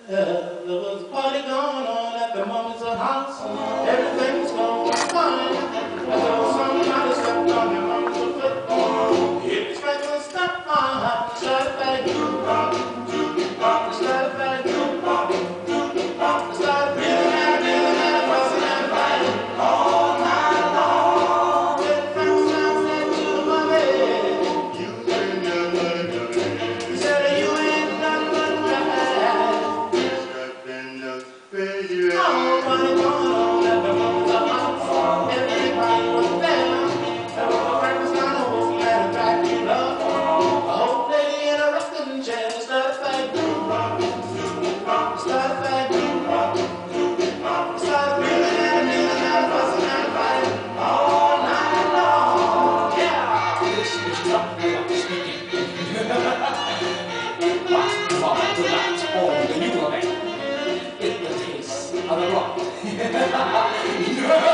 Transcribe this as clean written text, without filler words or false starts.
There was a party going on at the moment's house. Everything was going fine. Until somebody stepped on your mama's foot. Hit the straight and stop my started back. Started back. Started feeling that fussing and fighting all night long. When Frank Sinatra said to my baby, you ain't got nothing. He said you ain't got nothing. Oh, money going on at the moment's house. Everybody was there. There was a Frankenstein who had a Dracula. A old lady in a rocking chair started fighting. Started fighting. Started feeling and fussing and fighting all night long. Yeah. This is not what speaking. But from the light on the new man, it will taste of the rock.